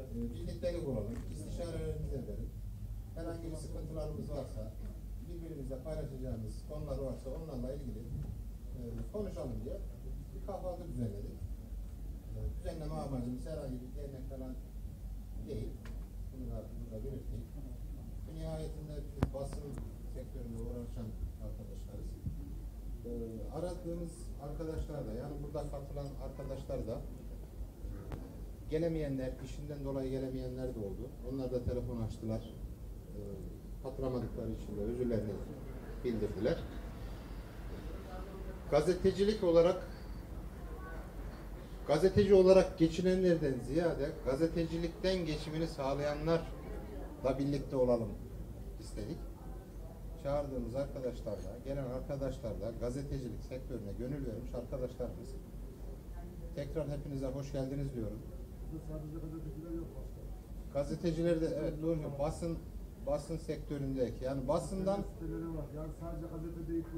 birliktelik olalım, istişarelerimizi edelim. Herhangi bir sıkıntılarımız varsa, birbirimizle paylaşacağımız konular varsa onlarla ilgili konuşalım diye bir kahvaltı düzenledik. Düzenleme amacımız herhangi bir dernek falan değil. Bunu da burada belirteyim. Nihayetinde biz basın sektöründe uğraşan arkadaşlarız. Aradığımız arkadaşlar da, yani burada katılan arkadaşlar da gelemeyenler, işinden dolayı gelemeyenler de oldu. Onlar da telefon açtılar. Katılamadıkları için de özürlerini bildirdiler. Gazeteci olarak geçinenlerden ziyade gazetecilikten geçimini sağlayanlarla birlikte olalım istedik. Çağırdığımız arkadaşlarla, gelen arkadaşlarla gazetecilik sektörüne gönül vermiş arkadaşlarımız. Tekrar hepinize hoş geldiniz diyorum. Sadece gazeteciler yok başka. Gazeteciler de evet doğru. Basın sektöründeki yani basından siteleri var. Yani sadece gazete değil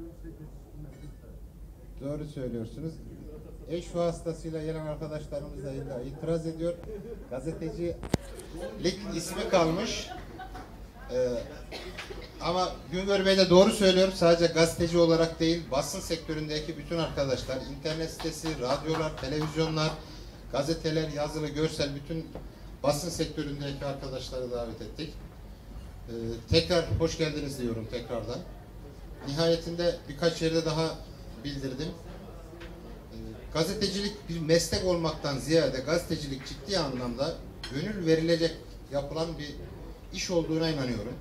doğru söylüyorsunuz. Eş vasıtasıyla gelen arkadaşlarımız da illa itiraz ediyor. Gazetecilik ismi kalmış. Ama Güngör Bey de doğru söylüyor. Sadece gazeteci olarak değil, basın sektöründeki bütün arkadaşlar, internet sitesi, radyolar, televizyonlar, gazeteler, yazılı, görsel, bütün basın sektöründeki arkadaşları davet ettik. Tekrar hoş geldiniz diyorum tekrardan. Nihayetinde birkaç yerde daha bildirdim. Gazetecilik bir meslek olmaktan ziyade gazetecilik ciddi anlamda gönül verilecek yapılan bir iş olduğuna inanıyorum.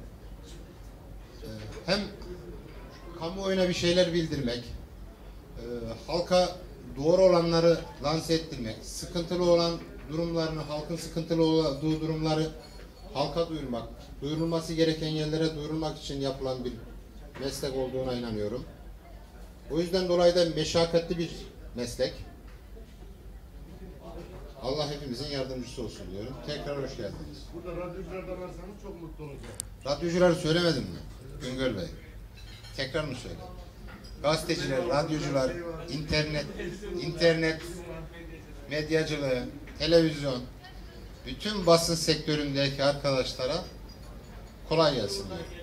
Hem kamuoyuna bir şeyler bildirmek, halka doğru olanları lanse ettirmek, sıkıntılı olan durumlarını, halkın sıkıntılı olduğu durumları halka duyurmak, duyurulması gereken yerlere duyurulmak için yapılan bir meslek olduğuna inanıyorum. O yüzden dolayı da meşakkatli bir meslek. Allah hepimizin yardımcısı olsun diyorum. Tekrar hoş geldiniz. Burada radyoculardan varsanız çok mutlu olacağım. Radyocuları söylemedim mi Güngör Bey? Tekrar mı söyleyeyim? Gazeteciler, radyocular, internet, medyacılığı, televizyon, bütün basın sektöründeki arkadaşlara kolay gelsin diyorum.